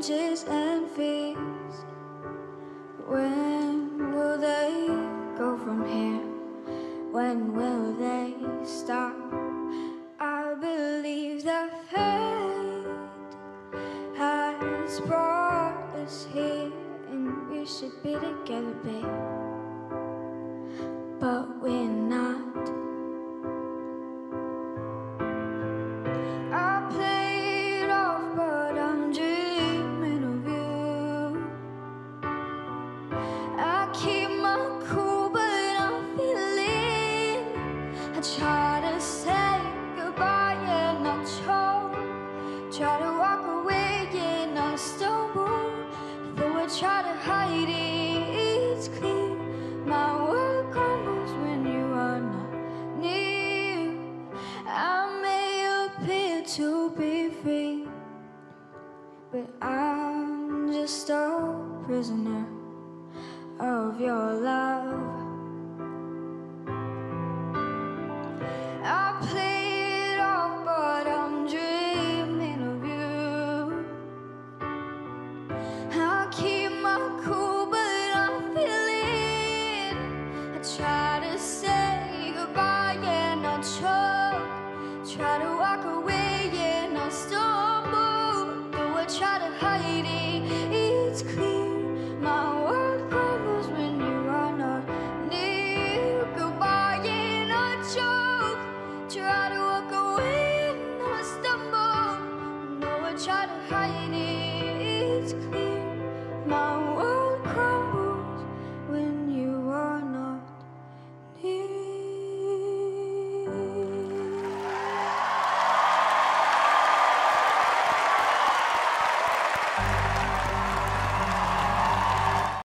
challenges and fears. When will they go from here? When will they stop? I believe that fate has brought us here, and we should be together, babe. But we're not. I play it off, but I'm dreaming of you. I keep my cool, but I'm feeling. I try to say goodbye and I choke. Try to walk away and I stumble. Though I try to hide it, it's clear. My world crumbles when you are not near. I may appear to be free, but I'm just a prisoner of your love. I play it off, but I'm dreaming of you. I keep my cool, but I'm feeling. I try to say goodbye and I choke. Try to walk away.